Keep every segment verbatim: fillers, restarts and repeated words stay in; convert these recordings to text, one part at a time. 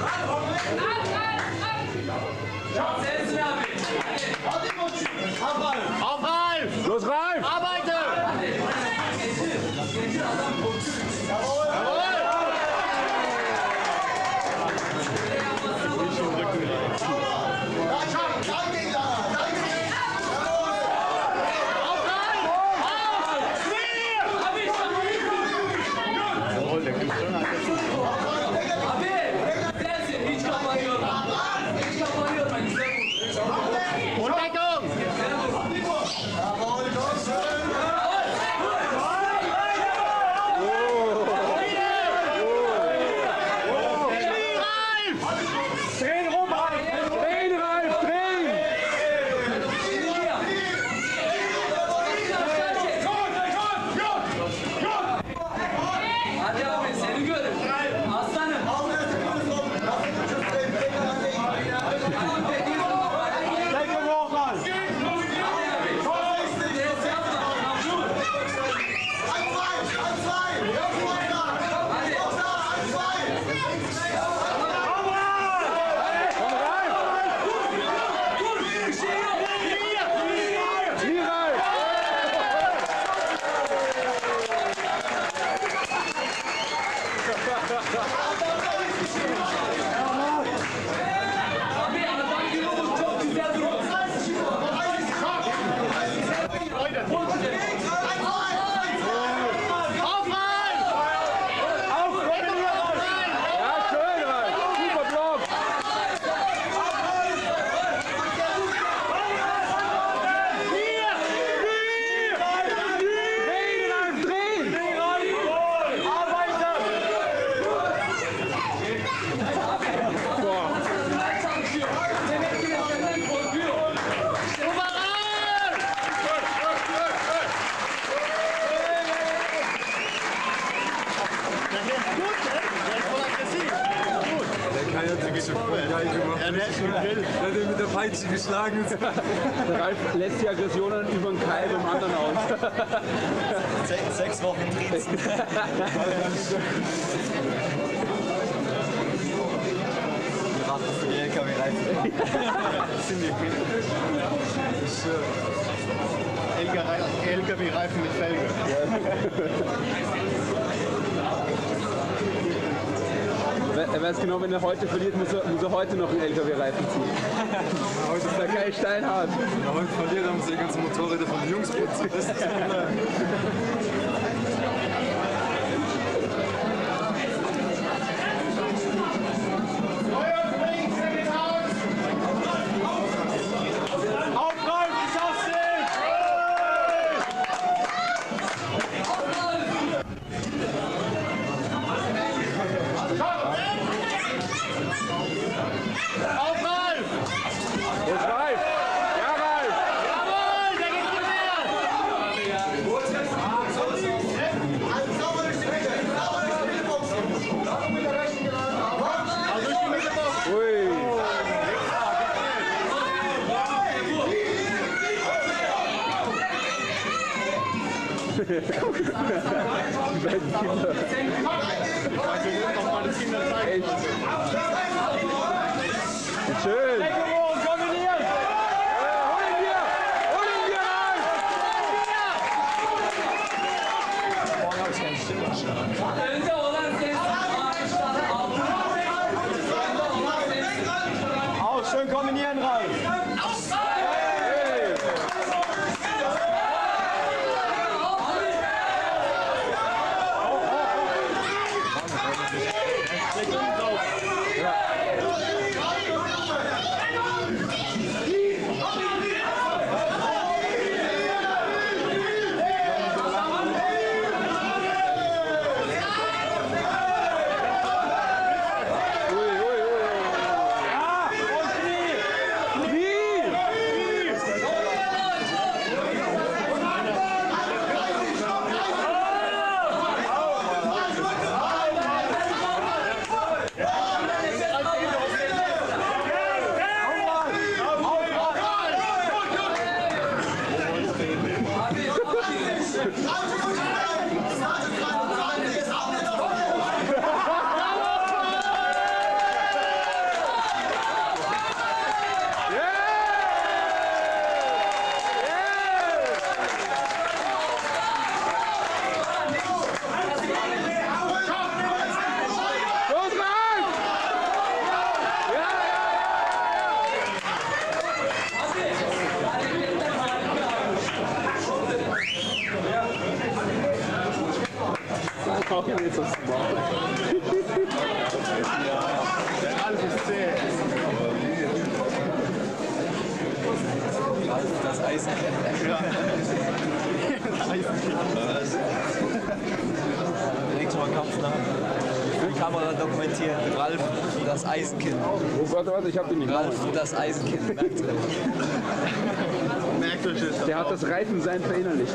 Auf Ralf! Los Ralf! Arbeite! Jawohl! Er hat ihn mit der Peitsche geschlagen. Ralf lässt die Aggressionen über den Kai beim anderen aus. Sech, sechs Wochen Training. Wir warten für die L K W-Reifen. Ziemlich gut. L K W-Reifen mit Felge. Er weiß genau, wenn er heute verliert, muss er, muss er heute noch einen L K W-Reifen ziehen. Heute ist der Kai steinhart. Ja, heute verliert, haben sie die ganzen Motorräder von den Jungs produziert. Die beiden Kinder. Echt. Schön. Kombinieren! Hol ihn dir! Hol ihn dir rein! Morgen habe ich keinen Stimmenschlag. Auch schön kombinieren, Ralf! Auch nicht so smart. Alles ist zäh. Das Eisenkind. Ja. Direkt schon mal Kampfnamen. Für die Kamera dokumentieren. Ralf, das Eisenkind. Oh, warte, warte, ich hab den nicht. Ralf, das Eisenkind. Merkt ihr? Merkt euch das. Der hat das Reifensein verinnerlicht.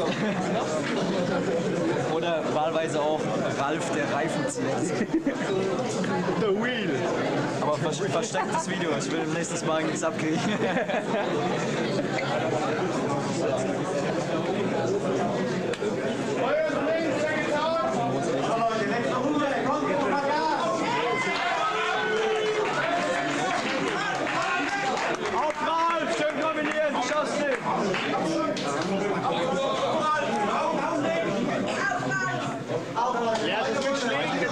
Oder wahlweise auch Ralf, der Reifenzieher. The Wheel. Aber vers verstecktes Video. Ich will nächstes Mal nichts abkriegen. Ja, das wird schlecht.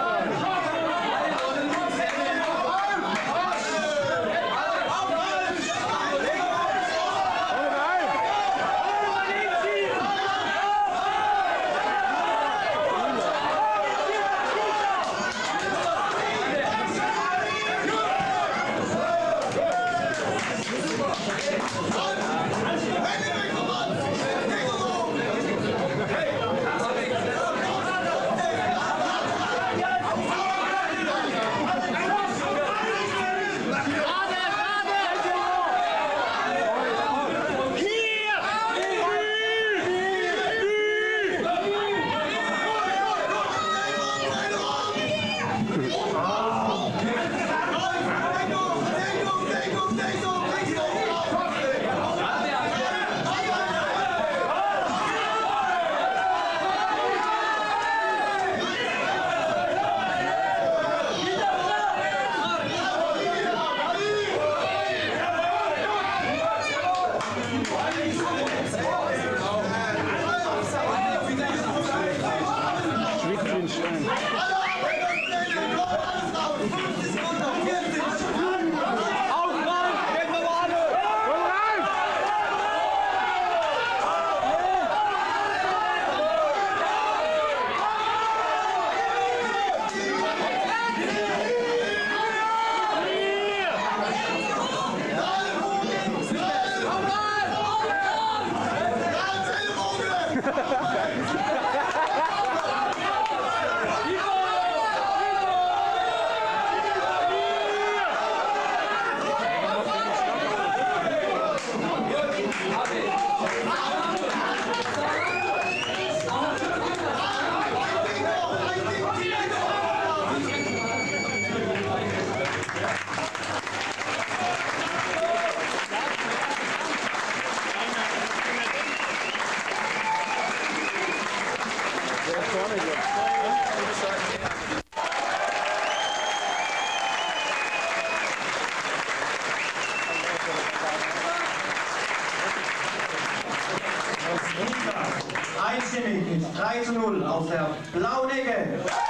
Einstimmig mit drei zu null aus der blauen Ecke.